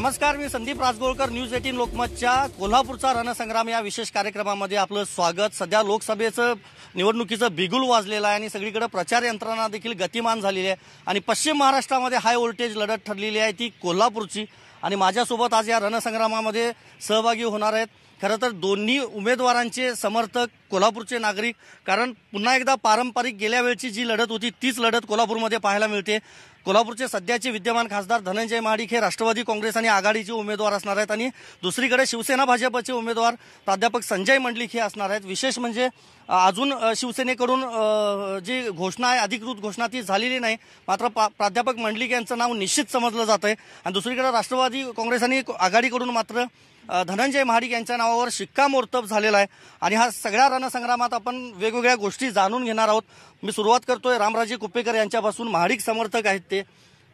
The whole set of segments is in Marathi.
नमस्कार, मी संदीप राजगोळकर. न्यूज 18 लोकमतच्या कोल्हापूरचा रणसंग्राम या विशेष कार्यक्रमामध्ये आपलं स्वागत. सध्या लोकसभेचं निवडणुकीचं बिगुल वाजलेलं आहे आणि सगळीकडे प्रचार यंत्रणा देखील गतिमान झालेली आहे आणि पश्चिम महाराष्ट्रामध्ये हाय व्होल्टेज लढत ठरलेली आहे ती कोल्हापूरची. आणि माझ्यासोबत आज या रणसंग्रामामध्ये सहभागी होणार आहेत खरं तर दोन्ही उमेदवारांचे समर्थक, कोल्हापूरचे नागरिक. कारण पुन्हा एकदा पारंपरिक गेल्या वेळची जी लढत होती तीच लढत कोल्हापूरमध्ये पाहायला मिळते. कोल्हापूरचे सध्याचे विद्यमान खासदार धनंजय महाडिक हे राष्ट्रवादी काँग्रेस आणि आघाडीचे उमेदवार असणार आहेत आणि दुसरीकडे शिवसेना भाजपचे उमेदवार प्राध्यापक संजय मंडलिक हे असणार आहेत. विशेष म्हणजे अजून शिवसेनेकडून जी घोषणा आहे, अधिकृत घोषणा ती झालेली नाही, मात्र प्राध्यापक मंडलिक यांचं नाव निश्चित समजलं जात आहे. आणि दुसरीकडे राष्ट्रवादी काँग्रेस आणि आघाडीकडून मात्र धनंजय महाडिक यांच्या नावावर शिक्कामोर्तब झालेला आहे. आणि हा सगळ्या रणसंग्रामात आपण वेगवेगळ्या गोष्टी जाणून घेणार आहोत. मी सुरुवात करतोय रामराजे कुप्पेकर यांच्यापासून. महाडिक समर्थक आहेत ते,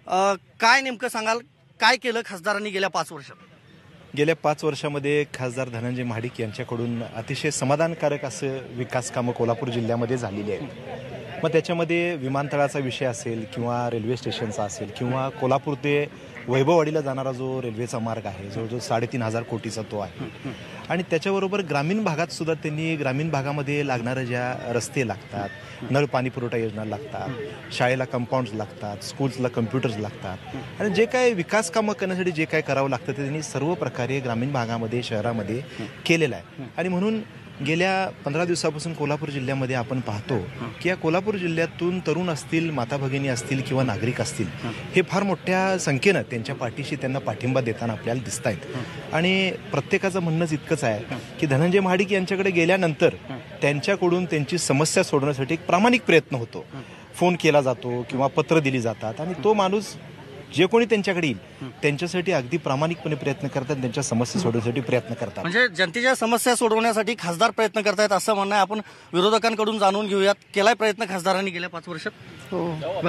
काय नेमकं सांगाल, काय केलं खासदारांनी गेल्या 5 वर्षात? गेल्या 5 वर्षामध्ये खासदार धनंजय महाडिक यांच्याकडून अतिशय समाधानकारक असं विकास कामं कोल्हापूर जिल्ह्यामध्ये झालेली आहेत. मग त्याच्यामध्ये विमानतळाचा विषय असेल किंवा रेल्वे स्टेशनचा असेल किंवा कोल्हापूर ते वैभववाडीला जाणारा जो रेल्वेचा मार्ग आहे जवळजवळ 3,500 कोटीचा तो आहे. आणि त्याच्याबरोबर ग्रामीण भागात सुद्धा त्यांनी ग्रामीण भागामध्ये लागणाऱ्या ज्या रस्ते लागतात, नळ पाणी पुरवठा योजना लागतात, शाळेला कंपाऊंड्स लागतात, स्कूल्सला कम्प्युटर्स लागतात आणि जे काय विकास कामं करण्यासाठी जे काय करावं लागतं ते त्यांनी सर्व प्रकारे ग्रामीण भागामध्ये, शहरामध्ये केलेलं आहे. आणि म्हणून गेल्या 15 दिवसापासून कोल्हापूर जिल्ह्यामध्ये आपण पाहतो की या कोल्हापूर जिल्ह्यातून तरुण असतील, माता भगिनी असतील किंवा नागरिक असतील, हे फार मोठ्या संख्येनं त्यांच्या पाठीशी त्यांना पाठिंबा देताना आपल्याला दिसत आहेत. आणि प्रत्येकाचं म्हणणंच इतकंच आहे की धनंजय महाडिक यांच्याकडे गेल्यानंतर त्यांच्याकडून त्यांची समस्या सोडवण्यासाठी एक प्रामाणिक प्रयत्न होतो. फोन केला जातो किंवा पत्र दिली जातात आणि तो माणूस जे कोणी त्यांच्याकडे येईल त्यांच्यासाठी अगदी प्रामाणिकपणे प्रयत्न करतात, त्यांच्या समस्या सोडवण्यासाठी प्रयत्न करतात. म्हणजे जनतेच्या समस्या सोडवण्यासाठी खासदार प्रयत्न करतायत असं म्हणणं आहे. आपण विरोधकांकडून जाणून घेऊयात, केलाय प्रयत्न खासदारांनी गेल्या 5 वर्षात? हो,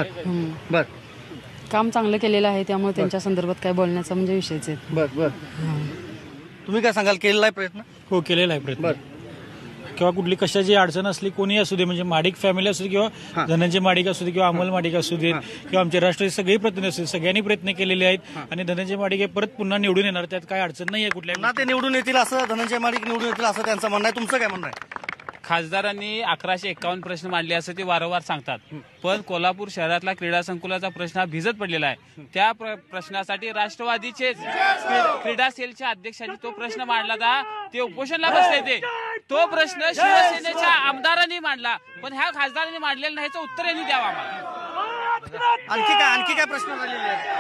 बर काम चांगलं केलेलं आहे, त्यामुळे त्यांच्या संदर्भात काय बोलण्याचा म्हणजे विषयच आहे. बर तुम्ही काय सांगाल, केलेला आहे प्रयत्न? हो, केलेला आहे प्रयत्न. किंवा कुठली कशाची अडचण असली कोणी असू दे, म्हणजे महाडिक फॅमिली असू दे किंवा धनंजय महाडिक असू दे किंवा अमोल महाडिक असू देत किंवा आमचे राष्ट्रीय सगळे प्रतिनिधी असू दे, सगळ्यांनी प्रयत्न केलेले आहेत. आणि धनंजय महाडिक हे परत पुन्हा निवडून येणार, त्यात काय अडचण नाही आहे कुठल्या. ते निवडून येतील असं, धनंजय महाडिक निवडून येतील असं त्यांचं म्हणणं आहे. तुमचं काय म्हणणं आहे? खासदारांनी 1151 प्रश्न मांडले असं ते वारंवार सांगतात, पण कोल्हापूर शहरातला क्रीडा संकुलाचा प्रश्न हा भिजत पडलेला आहे. त्या प्रश्नासाठी राष्ट्रवादीचे क्रीडा सेलच्या अध्यक्षांनी तो प्रश्न मांडला होता, ते उपोषणला बसले. तो प्रश्न शिवसेनेच्या आमदारांनी मांडला, पण ह्या खासदारांनी मांडलेला नाही, याचं उत्तर यांनी द्यावा. आणखी काय प्रश्न झालेले आहेत?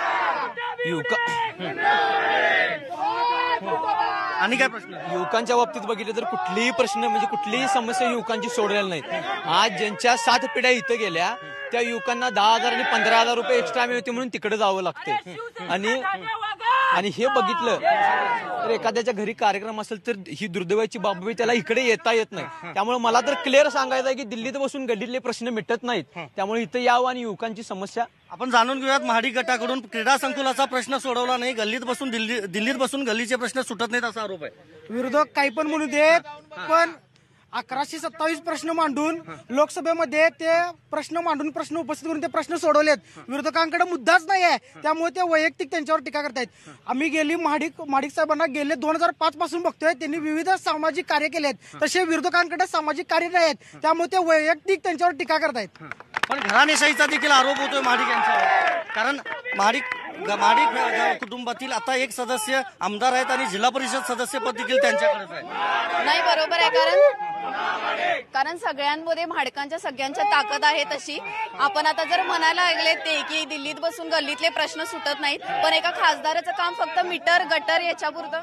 आणि काय प्रश्न? युवकांच्या बाबतीत बघितलं तर कुठलीही प्रश्न म्हणजे कुठलीही समस्या युवकांची सोडलेल्या नाहीत. आज ज्यांच्या 7 पिढ्या इथं गेल्या त्या युवकांना 10,000 आणि 15,000 रुपये एक्स्ट्रा मिळते म्हणून तिकडे जावं लागते. आणि हे बघितलं तर एखाद्याच्या घरी कार्यक्रम असेल तर ही दुर्दैवाची बाब, त्याला इकडे येता येत नाही. त्यामुळे मला तर क्लिअर सांगायचं आहे की दिल्लीत बसून गल्लीतले प्रश्न मिटत नाहीत, त्यामुळे इथं यावं आणि युवकांची समस्या आपण जाणून घेऊयात. महाडिक गटाकडून क्रीडा संकुलाचा प्रश्न सोडवला नाही, दिल्लीत बसून गल्लीचे प्रश्न सुटत नाहीत असा आरोप आहे. विरोधक काही पण म्हणू देत, पण 1127 प्रश्न मांडून लोकसभेमध्ये ते प्रश्न उपस्थित करून ते प्रश्न सोडवलेत. विरोधकांकडे मुद्दाच नाही आहे, त्यामुळे ते वैयक्तिक त्यांच्यावर टीका करतायत. आम्ही गेली महाडिक साहेबांना गेले 2005 पासून बघतोय, त्यांनी विविध सामाजिक कार्य केलेत, तसे विरोधकांकडे सामाजिक कार्य नाही आहेत, त्यामुळे ते वैयक्तिक त्यांच्यावर टीका करतायत. पण घराणेशाहीचा देखील आरोप होतोय महाडिक यांच्यावर. कारण महाडिक कुटुंबातील आता एक सदस्य आमदार आहेत आणि जिल्हा परिषद सदस्यपद देखील त्यांच्याकडेच आहे. नाही, बरोबर आहे. कारण सगळ्यांमध्ये महाडिकांच्या सगळ्यांच्या ताकद आहे तशी. आपण आता जर म्हणायला लागले ते की दिल्लीत बसून गल्लीतले प्रश्न सुटत नाहीत, पण एका खासदाराचं काम फक्त मीटर गटर याच्यापुरतं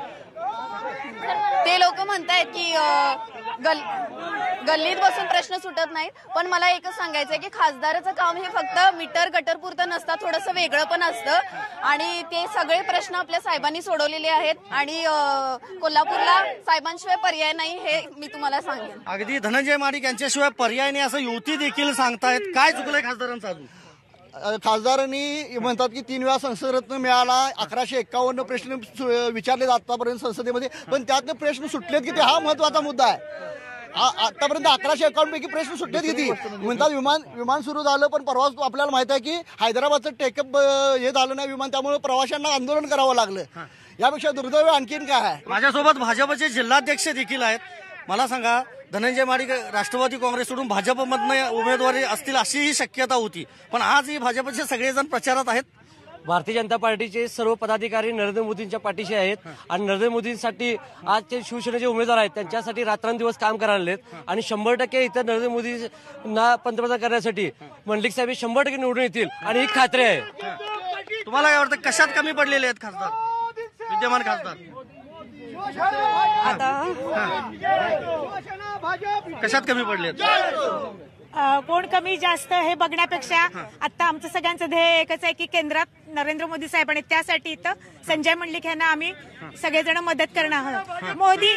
ते लोक म्हणतायत की गल्लीत बसून प्रश्न सुटत नाहीत. पण मला एकच सांगायचंय की खासदाराचं काम हे फक्त मीटर गटर पुरतं नसतं, थोडंसं वेगळं पण असतं. आणि ते सगळे प्रश्न आपल्या साहेबांनी सोडवलेले आहेत आणि कोल्हापूरला साहेबांशिवाय पर्याय नाही, हे मी तुम्हाला सांगेन. अगदी धनंजय महाडिक यांच्याशिवाय पर्याय नाही असं युवती देखील सांगतायत. काय चुकलंय खासदारांचं? अजून खासदारांनी म्हणतात की 3 वेळा संसदरत्न मिळाला, 1151 प्रश्न विचारले आतापर्यंत संसदेमध्ये, पण त्यातनं प्रश्न सुटलेत की ते हा महत्वाचा मुद्दा आहे. आतापर्यंत 1151 पैकी प्रश्न सुटलेत किती म्हणतात. विमान सुरू झालं पण परवा आपल्याला माहित आहे की हैदराबादचं टेकअप हे झालं नाही विमान, त्यामुळे प्रवाशांना आंदोलन करावं लागलं. यापेक्षा दुर्दैव आणखीन काय आहे. माझ्यासोबत भाजपचे जिल्हाध्यक्ष देखील आहेत. मला सांगा, धनंजय माडिक राष्ट्रवादी काँग्रेस सोडून भाजपमधनं उमेदवारी असतील अशीही शक्यता होती, पण आजही भाजपचे सगळेजण प्रचारात आहेत. भारतीय जनता पार्टीचे सर्व पदाधिकारी नरेंद्र मोदींच्या पाठीशी आहेत आणि नरेंद्र मोदींसाठी आज ते शिवसेनेचे उमेदवार आहेत त्यांच्यासाठी रात्रंदिवस काम करायला आणि 100% इथं नरेंद्र मोदींना पंतप्रधान करण्यासाठी मंडलिक साहेब 100% निवडून येतील आणि ही खात्री आहे. तुम्हाला काय वाटतं, कशात कमी पडलेले आहेत खासदार, विद्यमान खासदार कशात कमी पडले? कोण कमी जास्त हे बघण्यापेक्षा आता आमचं सगळ्यांचं ध्येय एकच आहे की केंद्रात नरेंद्र मोदी साहेब आणि त्यासाठी इथं संजय मंडलिक यांना आम्ही सगळेजण मदत करणं आहोत. मोदी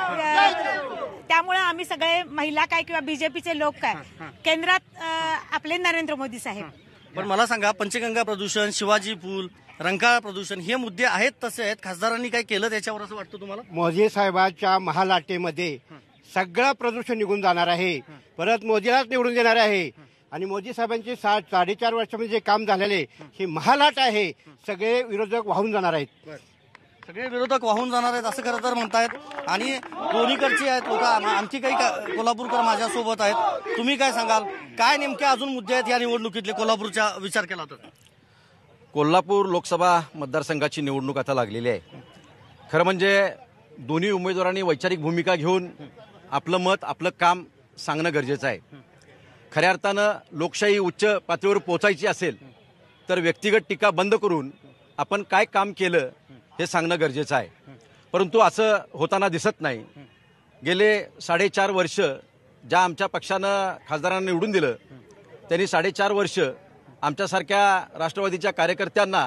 त्यामुळे आम्ही सगळे महिला काय किंवा बीजेपीचे लोक काय केंद्रात आपले नरेंद्र मोदी साहेब. पण मला सांगा, पंचगंगा प्रदूषण, शिवाजी पूल, रंकाळा प्रदूषण हे मुद्दे आहेत तसे आहेत. खासदारांनी काय केलं त्याच्यावर असं वाटतं तुम्हाला? मोदी साहेबांच्या महालाटेमध्ये सगळं प्रदूषण निघून जाणार आहे, परत मोदीलाच निवडून देणार आहे. आणि मोदी साहेबांचे 4.5 वर्षामध्ये जे काम झालेले ही महालाट आहे, सगळे विरोधक वाहून जाणार आहेत. सगळे विरोधक वाहून जाणार आहेत असं खरं तर म्हणतायत. आणि दोन्हीकडची आहेत लोक, आणखी काही कोल्हापूरकर माझ्यासोबत आहेत. तुम्ही काय सांगाल, काय नेमके अजून मुद्दे आहेत या निवडणुकीतले कोल्हापूरच्या विचार केला तर? कोल्हापूर लोकसभा मतदारसंघाची निवडणूक आता लागलेली आहे. खरं म्हणजे दोन्ही उमेदवारांनी वैचारिक भूमिका घेऊन आपलं मत, आपलं काम सांगणं गरजेचं आहे. खऱ्या अर्थानं लोकशाही उच्च पातळीवर पोहोचायची असेल तर व्यक्तिगत टीका बंद करून आपण काय काम केलं हे सांगणं गरजेचं आहे. परंतु असं होताना दिसत नाही. गेले 4.5 वर्ष ज्या आमच्या पक्षानं खासदारांना निवडून दिलं त्यांनी 4.5 वर्ष आमच्यासारख्या राष्ट्रवादीच्या कार्यकर्त्यांना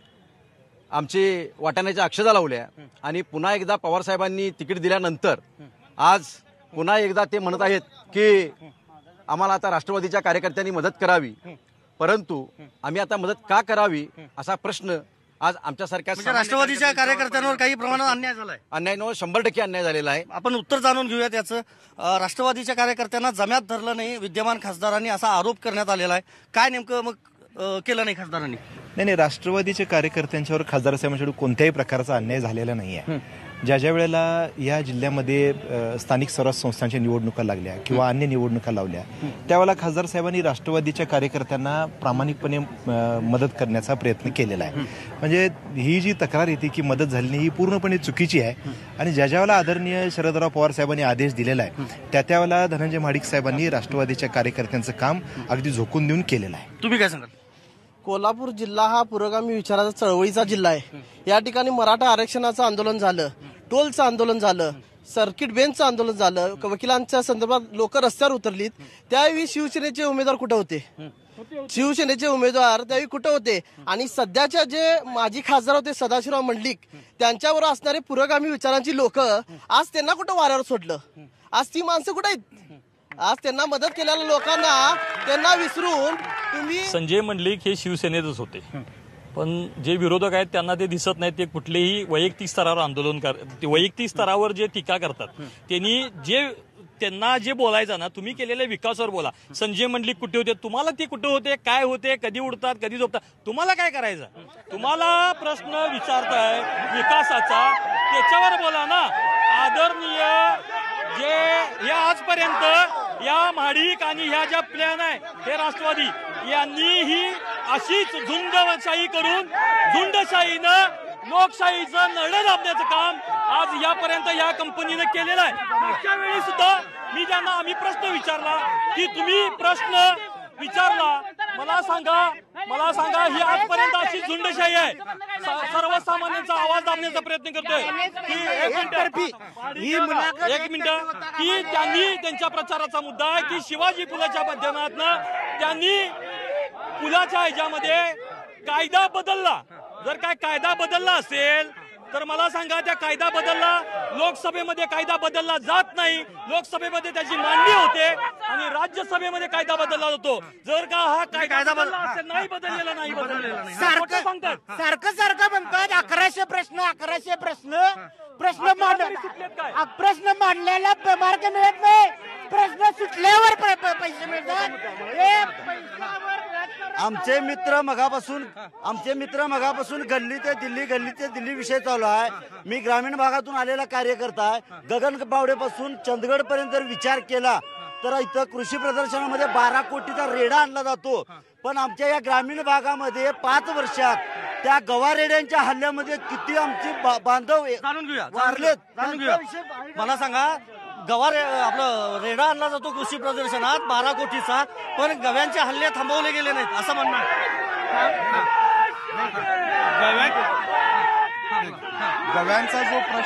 आमची वाटाण्याच्या अक्षता लावल्या आणि पुन्हा एकदा पवारसाहेबांनी तिकीट दिल्यानंतर आज पुन्हा एकदा ते म्हणत आहेत की आम्हाला आता राष्ट्रवादीच्या कार्यकर्त्यांनी मदत करावी. परंतु आम्ही आता मदत का करावी असा प्रश्न आज आमच्यासारख्या राष्ट्रवादीच्या कार्यकर्त्यांवर काही प्रमाणात अन्याय झालाय. अन्याय 100% अन्याय झालेला आहे. आपण उत्तर जाणून घेऊया त्याचं. राष्ट्रवादीच्या कार्यकर्त्यांना जम्यात धरलं नाही विद्यमान खासदारांनी असा आरोप करण्यात आलेला आहे. काय नेमकं मग केलं नाही खासदारांनी? नाही, राष्ट्रवादीच्या कार्यकर्त्यांच्यावर खासदार साहेबांच्याकडून कोणत्याही प्रकारचा अन्याय झालेला नाही आहे. ज्या वेळेला या जिल्ह्यामध्ये स्थानिक स्वराज्य संस्थांच्या निवडणुका लागल्या किंवा अन्य निवडणुका लावल्या त्यावेळेला खासदार साहेबांनी राष्ट्रवादीच्या कार्यकर्त्यांना प्रामाणिकपणे मदत करण्याचा प्रयत्न केलेला आहे. म्हणजे ही जी तक्रार येते की मदत झाली नाही ही पूर्णपणे चुकीची आहे. आणि ज्या वेळेला आदरणीय शरदराव पवार साहेबांनी आदेश दिलेला आहे त्यावेळेला धनंजय माडिक साहेबांनी राष्ट्रवादीच्या कार्यकर्त्यांचं काम अगदी झोकून देऊन केलेलं आहे. तुम्ही काय सांगाल? कोल्हापूर जिल्हा हा पुरोगामी विचाराचा चळवळीचा जिल्हा आहे. या ठिकाणी मराठा आरक्षणाचं आंदोलन झालं, टोलचं आंदोलन झालं, सर्किट बेंचचं आंदोलन झालं, वकिलांच्या संदर्भात लोक रस्त्यावर उतरलीत. त्यावेळी शिवसेनेचे उमेदवार कुठे होते? शिवसेनेचे उमेदवार त्यावेळी कुठे होते? आणि सध्याच्या जे माजी खासदार होते सदाशिवराव मंडलिक त्यांच्यावर असणारे पुरोगामी विचारांची लोक आज त्यांना कुठं वाऱ्यावर सोडलं? आज ती माणसं कुठे आहेत? आज त्यांना मदत केलेल्या लोकांना त्यांना विसरून तुम्ही. संजय मंडलिक हे शिवसेनेतच होते, पण जे विरोधक आहेत त्यांना ते दिसत नाहीत. ते कुठलेही वैयक्तिक स्तरावर आंदोलन वैयक्तिक स्तरावर जे टीका करतात त्यांना जे बोलायचं ना, तुम्ही केलेल्या विकासावर बोला. संजय मंडलिक कुठे होते? तुम्हाला ते कुठे होते, काय होते, कधी उडतात, कधी झोपतात, तुम्हाला काय करायचं? तुम्हाला प्रश्न विचारताय विकासाचा, त्याच्यावर बोला ना. आदरणीय जे हे आजपर्यंत या महाडिक आणि ह्या ज्या प्लॅन आहे हे राष्ट्रवादी यांनी ही अशीच झुंडशाही करून झुंडशाहीनं लोकशाहीचं नळं दाबण्याचं काम आज यापर्यंत या कंपनीनं केलेलं आहे. मागच्या वेळी सुद्धा आम्ही प्रश्न विचारला की तुम्ही प्रश्न विचारला, मला सांगा ही आजपर्यंत अशी झुंडशाही आहे. सर्वसामान्यांचा आवाज दाबण्याचा प्रयत्न करतोय की एक मिनिट की त्यांनी त्यांच्या प्रचाराचा मुद्दा आहे की शिवाजी पुलाच्या माध्यमातून त्यांनी पुलाच्या ह्याच्यामध्ये कायदा बदलला. जर काय कायदा बदलला असेल तर मला सांगा, त्या कायदा बदलला, लोकसभेमध्ये कायदा बदलला जात नाही, लोकसभेमध्ये त्याची मांडणी होते आणि राज्यसभेमध्ये कायदा बदलला जातो. जर का हा कायदा बदलला असेल, नाही बदललेला नाही सारखं म्हणतात 1100 प्रश्न प्रश्न मांडलेला मार्ग मिळत नाही. सुटल्यावर पैसे मिळतात हे पैशावर आमचे मित्र मगापासून गल्ली ते दिल्ली विषय चालू आहे. मी ग्रामीण भागातून आलेला कार्यकर्ता आहे. गगन बावडेपासून चंदगड पर्यंत जर विचार केला तर इथं कृषी प्रदर्शनामध्ये 12 कोटीचा रेडा आणला जातो. पण आमच्या या ग्रामीण भागामध्ये 5 वर्षात त्या गवारेड्यांच्या हल्ल्यामध्ये किती आमचे बांधव जाणून घेऊया वारलेत. मला सांगा, आपलं रेडा आणला जातो कृषी प्रदर्शनात 12 कोटीचा, पण गव्यांचे हल्ले थांबवले गेले नाहीत असं म्हणणं आहे. गव्यांचा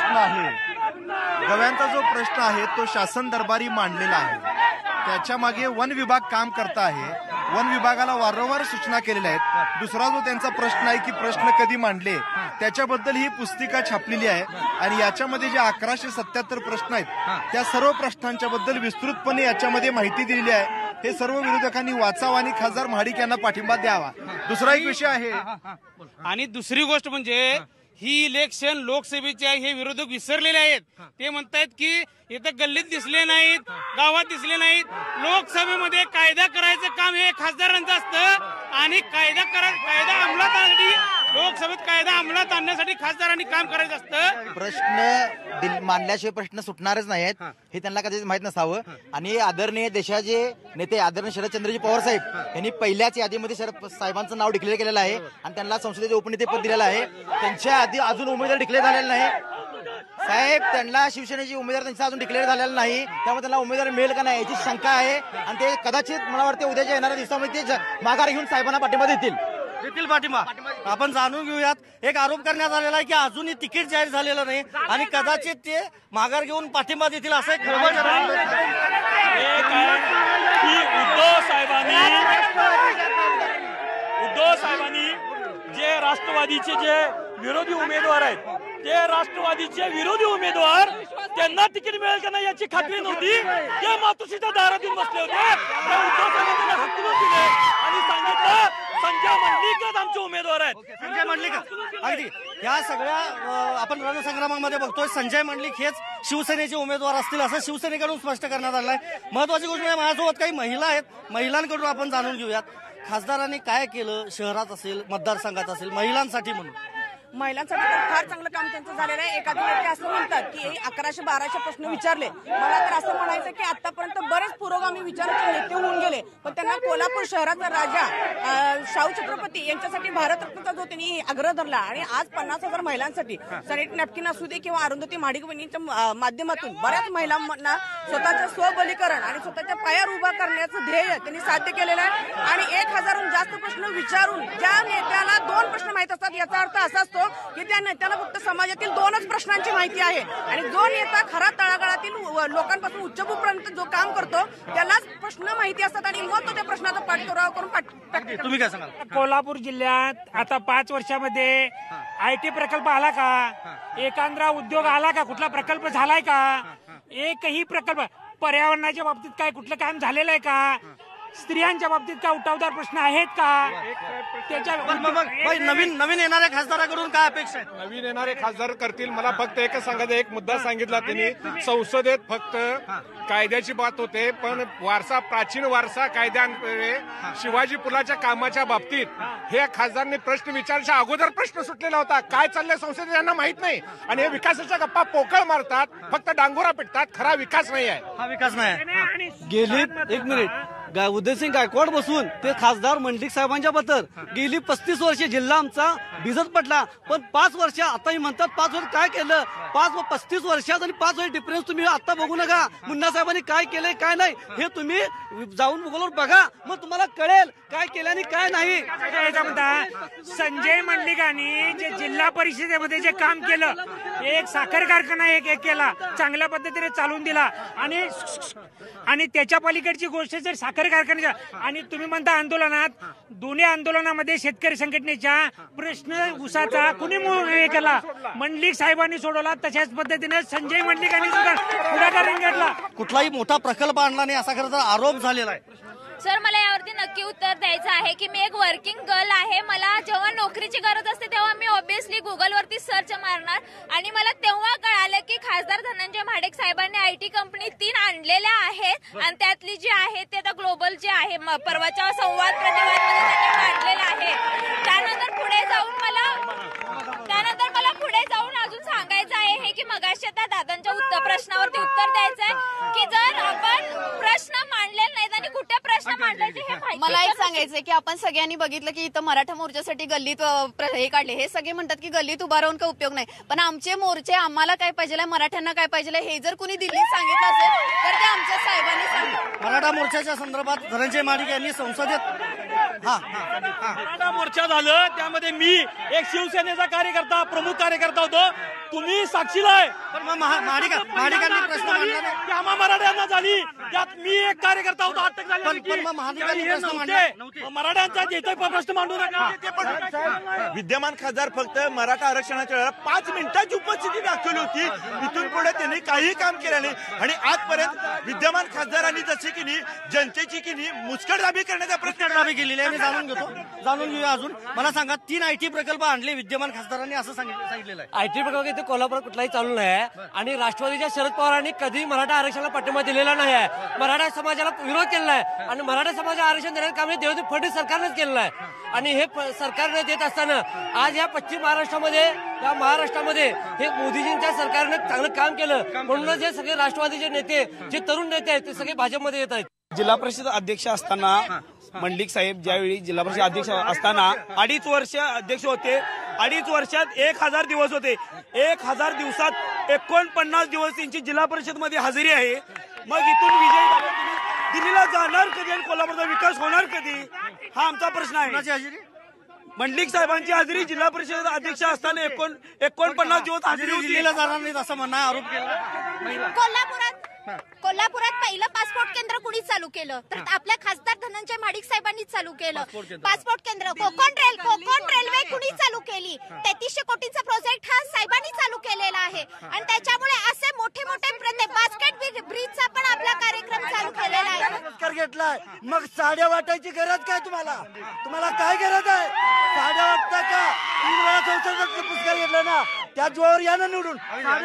जो प्रश्न आहे तो शासन दरबारी मांडलेला आहे. त्याच्या मागे वन विभाग काम करता आहे. वन विभागाला वारंवार सूचना केलेल्या आहेत. दुसरा जो त्यांचा प्रश्न आहे की प्रश्न कधी मांडले, त्याच्याबद्दल ही पुस्तिका छापलेली आहे आणि याच्यामध्ये जे 1177 प्रश्न आहेत त्या सर्व प्रश्नांच्या बद्दल विस्तृतपणे याच्यामध्ये माहिती दिलेली आहे. हे सर्व विरोधकांनी वाचावं आणि खासदार महाडिक यांना पाठिंबा द्यावा. दुसरा एक विषय आहे आणि दुसरी गोष्ट म्हणजे ही इलेक्शन लोकसभेची आहे हे विरोधक विसरलेले आहेत. ते म्हणतायत की इथं गल्लीत दिसले नाहीत, गावात दिसले नाहीत. लोकसभेमध्ये कायदा करायचं काम हे खासदारांचं असतं आणि कायदा अंमलात आणण्यासाठी लोकसभेत कायदा अंमलात आणण्यासाठी खासदारांनी काम करायचं असतं. प्रश्न मांडल्याशिवाय प्रश्न सुटणारच नाहीत हे त्यांना कधीच माहित नसावं. आणि आदरणीय देशाचे नेते आदरणीय शरदचंद्रजी पवार साहेब यांनी पहिल्याच यादीमध्ये शरद साहेबांचं नाव डिक्लेअर केलेलं आहे आणि त्यांना संसदेचे उपनेतेपद दिलेलं आहे. त्यांच्या आधी अजून उमेदवार डिक्लेअर झालेला नाही. साहेब, त्यांना शिवसेनेची उमेदवार त्यांचा अजून डिक्लेअर झालेला नाही, त्यामुळे त्यांना उमेदवार मिळेल का नाही याची शंका आहे. आणि ते कदाचित मला वाटते उद्याच्या येणाऱ्या दिवसामध्ये ते माघार घेऊन साहेबांना पाठिंबा देतील. पाठिंबा आपण जाणून घेऊयात. एक आरोप करण्यात आलेला आहे की अजूनही तिकीट जाहीर झालेलं नाही आणि कदाचित ते माघार घेऊन पाठिंबा देतील असं एक खळबळ उद्धव साहेबांनी जे राष्ट्रवादीचे जे विरोधी उमेदवार आहेत ते राष्ट्रवादीचे विरोधी उमेदवार त्यांना तिकीट मिळेल का नाही याची खात्री नव्हती. ते मातोश्रीच्या दारात येऊन बसले होते. उद्धव साहेबांना हटकून दिले आणि सांगितलं संजय मंडलिकच आमचे उमेदवार आहेत. संजय मंडलिक अगदी या सगळ्या आपण रणसंग्रामामध्ये बघतोय संजय मंडलिक हेच शिवसेनेचे उमेदवार असतील असं शिवसेनेकडून स्पष्ट करण्यात आलं आहे. महत्वाची गोष्ट म्हणजे माझ्यासोबत काही महिला आहेत, महिलांकडून आपण जाणून घेऊयात. खासदारांनी काय केलं शहरात असेल मतदारसंघात असेल महिलांसाठी म्हणून? महिलांसाठी तर फार चांगलं काम त्यांचं झालेलं आहे. एखादी नेते असं म्हणतात की 1100-1200 प्रश्न विचारले. मला तर असं म्हणायचं की आतापर्यंत बरेच पुरोगामी विचाराचे नेते होऊन गेले, पण त्यांना कोल्हापूर शहराचा राजा शाहू छत्रपती यांच्यासाठी भारतरत्नाचा जो त्यांनी आग्रह धरला आणि आज 50,000 महिलांसाठी सॅनिटरी नॅपकिन असू दे किंवा अरुंधती महाडिक बहिणींच्या माध्यमातून बऱ्याच महिलांना स्वतःचं स्वबलीकरण आणि स्वतःच्या पायावर उभा करण्याचं ध्येय त्यांनी साध्य केलेलं आहे. आणि 1000हून जास्त प्रश्न विचारून ज्या नेत्याला 2 प्रश्न माहित असतात याचा अर्थ असा असतो की त्या नेत्याला फक्त समाजातील 2च प्रश्नांची माहिती आहे. आणि जो नेता खरा तळागाळातील लोकांपासून उच्चभूपर्यंत जो काम करतो त्यालाच प्रश्न माहिती असतात आणि मग तो त्या प्रश्नाचा पाठपुरावा करून तुम्ही काय सांगाल? कोल्हापूर जिल्ह्यात आता 5 वर्षामध्ये IT प्रकल्प आला का? एकांद्रा उद्योग आला का? कुठला प्रकल्प झालाय का? एकही प्रकल्प पर्यावरणाच्या बाबतीत काय कुठलं काम झालेलं आहे का? स्त्रियांच्या बाबतीत काय उठावदार प्रश्न आहेत का? नवीन येणाऱ्या खासदाराकडून काय अपेक्षा आहे? नवीन येणारे खासदार करतील. मला फक्त एकच सांगायचं, एक मुद्दा सांगितला त्यांनी. संसदेत फक्त कायद्याची बात होते, पण प्राचीन वारसा कायद्यांकडे शिवाजी पुलाच्या कामाच्या बाबतीत हे खासदारांनी प्रश्न विचारच्या अगोदर प्रश्न सुटलेला होता. काय चाललंय संसदेत यांना माहित नाही आणि हे विकासाच्या गप्पा पोकळ मारतात, फक्त डांगोरा पिटतात. खरा विकास नाही आहे. हा विकास नाही. गेली 1 मिनिट उदयसिंग गायकवाड बसून ते खासदार मंडलिक साहेबांच्या बद्दल गेली 35 वर्षे जिल्हा आमचा भिजत पडला. पण 5 वर्ष आताही म्हणतात 5 वर्ष काय केलं? 35 वर्षात आणि 5 वर्ष डिफरन्स तुम्ही आता बघू नका. मुन्ना साहेबांनी काय केलंय काय नाही हे तुम्ही जाऊन गुगलवर बघा, मग तुम्हाला कळेल काय केलं आणि काय नाही. संजय मंडलिकांनी जे जिल्हा परिषदेमध्ये जे काम केलं, एक साखर कारखाना एक केला, चांगल्या पद्धतीने चालून दिला आणि त्याच्या पलीकडची गोष्ट जर साखर कारखान्याच्या आणि तुम्ही म्हणता आंदोलनात, दोन्ही आंदोलनामध्ये शेतकरी संघटनेच्या प्रश्न उसाचा कुणी हे केला? मंडलिक साहेबांनी सोडवला. तशाच पद्धतीने संजय मंडलिकांनी सुद्धा पुढाकार घेतला. कुठलाही मोठा प्रकल्प आणला नाही असा खरं तर आरोप झालेला आहे. सर, मला यावरती नक्की उत्तर द्यायचं आहे की मी एक वर्किंग गर्ल आहे. मला जेव्हा नोकरीची गरज असते तेव्हा मी ऑब्व्हियसली गुगलवरती सर्च मारणार आणि मला तेव्हा कळालं की खासदार धनंजय महाडिक साहेबांनी IT कंपनी 3 आणलेल्या आहेत आणि त्यातली जी आहे ते आता ग्लोबल जे आहे परवाच्या संवाद प्रतिवादमध्ये त्यांनी मांडलेलं आहे. त्यानंतर पुढे जाऊन मला अजून सांगायचं आहे की मगाशी त्या दादांच्या प्रश्नावरती उत्तर द्यायचं आहे की जर आपण प्रश्न मांडले नाहीत आणि कुठे प्रश्न मांडायचे हे माहिती. मला एक सांगायचंय की आपण सगळ्यांनी बघितलं की इथं मराठा मोर्चासाठी गल्लीत हे काढले. हे सगळे म्हणतात की गल्लीत उभा राहून काही उपयोग नाही, पण आमचे मोर्चे आम्हाला काय पाहिजे, मराठ्यांना काय पाहिजे हे जर कुणी दिल्लीत सांगितलं असेल तर ते आमच्या साहेबांनी सांगितलं. मराठा मोर्चाच्या संदर्भात धनंजय महाडिक यांनी संसदेत मराठा मोर्चा झालं, त्यामध्ये मी एक शिवसेनेचा कार्यकर्ता, प्रमुख कार्यकर्ता होतो. तुम्ही साक्षीला आहे. पण महाडिकांनी प्रश्न मांडला नाही. की आम्हा मराठ्यांना झाली, त्यात मी एक कार्यकर्ता होतो, अटक झाली. पण महाडिकांनी प्रश्न मांडले. मराठ्यांचा येतोय प्रश्न मांडू नका. विद्यमान खासदार फक्त मराठा आरक्षणाच्या वेळेला 5 मिनिटाची उपस्थिती दाखवली होती. इथून पुढे त्यांनी काही काम केलं नाही आणि आजपर्यंत विद्यमान खासदारांनी जसे की नाही जनतेची की नाही मुस्कटदाबी करण्याचा मुस्कटदाबी केलेली आहे. मी जाणून घेऊया अजून. मला सांगा, 3 IT प्रकल्प आणले विद्यमान खासदारांनी असं सांगितलेलं आहे. IT प्रकल्प इथे कोल्हापुरात कुठलाही चालू नाही आहे आणि राष्ट्रवादीच्या शरद पवारांनी कधी मराठा आरक्षणाला पाठिंबा दिलेला नाही आहे. मराठा समाजाला विरोध केलेला आहे आणि मराठा समाजाला आरक्षण देण्याचं काम हे देवेंद्र फडणवीस सरकारनेच केलेलं आहे. आणि हे सरकारने देत असताना आज या पश्चिम महाराष्ट्रामध्ये, या महाराष्ट्रामध्ये हे मोदीजींच्या सरकारने चांगलं काम केलं म्हणूनच हे सगळे राष्ट्रवादीचे नेते, जे तरुण नेते आहेत ते सगळे भाजपमध्ये येत आहेत. जिल्हा परिषद अध्यक्ष असताना मंडलिक साहेब ज्यावेळी जिल्हा परिषद अध्यक्ष असताना 2.5 वर्ष अध्यक्ष होते. 2.5 वर्षात 1000 दिवस होते. 1000 दिवसात 49 दिवस त्यांची जिल्हा परिषद मध्ये हजेरी आहे. मग इथून विजय झाले, दिल्लीला जाणार कधी आणि कोल्हापूरचा विकास होणार कधी, हा आमचा प्रश्न आहे. मंडलिक साहेबांची हजेरी जिल्हा परिषद अध्यक्ष असताना 49 दिवस हजेरी होती. दिल्लीला जाणार नाहीत असं म्हणणं, आरोप केला. कोल्हापुरात पहिलं पासपोर्ट केंद्र कुणी चालू केलं तर आपल्या खासदार धनंजय महाडिक साहेबांनी चालू केलं. पासपोर्ट केंद्र. कोकण रेल्वे कुणी चालू केली. 3300 कोटींचा प्रोजेक्ट हा साहेबांनी चालू केलेला आहे आणि त्याच्यामुळे असे मोठे बास्केट ब्रिजचा पण आपला कार्यक्रम चालू केलेला आहे. पुरस्कार घेतलाय, मग साड्या वाटायची गरज काय तुम्हाला काय गरज आहे? साड्या वाटता का? 3 वेळा संसदेत पुरस्कार घेतला ना, त्या जोर या ना निवडून.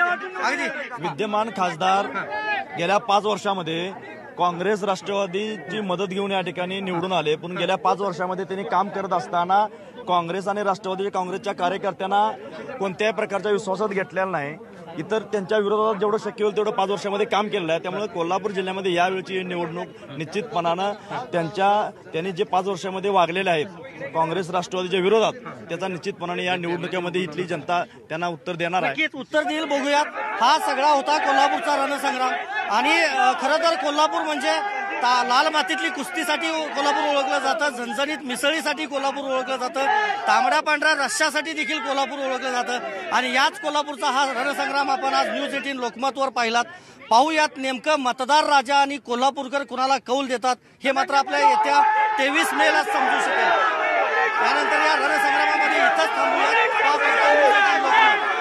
विद्यमान खासदार गेल्या 5 वर्षामध्ये काँग्रेस राष्ट्रवादीची मदत घेऊन या ठिकाणी निवडून आले, पण गेल्या 5 वर्षामध्ये त्यांनी काम करत असताना काँग्रेस आणि काँग्रेसच्या कार्यकर्त्यांना कोणत्याही प्रकारच्या विश्वासात घेतलेला नाही. इतर त्यांच्या विरोधात जेवढं शक्य होईल तेवढं 5 वर्षामध्ये काम केलेलं आहे. त्यामुळे कोल्हापूर जिल्ह्यामध्ये यावेळची निवडणूक निश्चितपणानं त्यांनी जे 5 वर्षामध्ये वागलेले आहेत काँग्रेस राष्ट्रवादीच्या विरोधात, त्याचा निश्चितपणाने या निवडणुकीमध्ये इथली जनता त्यांना उत्तर देणार आहे. उत्तर देईल, बघूयात. हा सगळा होता कोल्हापूरचा रणसंग्राम. आणि खरं तर कोल्हापूर म्हणजे लाल मातीतली कुस्तीसाठी कोल्हापूर ओळखलं जातं, झणझणीत मिसळीसाठी कोल्हापूर ओळखलं जातं, तांबड्या पांढऱ्या रश्श्यासाठी देखील कोल्हापूर ओळखलं जातं. आणि याच कोल्हापूरचा हा रणसंग्राम आपण आज न्यूज 18 लोकमतवर पाहिलात. पाहूयात नेमकं मतदार राजा आणि कोल्हापूरकर कुणाला कौल देतात हे मात्र आपल्या येत्या 23 मेला समजू शकेल. त्यानंतर या रणसंग्रामामध्ये इथंच थांबूयात.